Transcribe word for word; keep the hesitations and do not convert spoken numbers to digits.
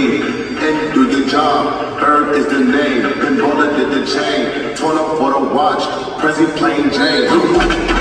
me. And do the job, Bird is the name. Pinballer did the chain, torn up for the watch, Prezi plain Jane.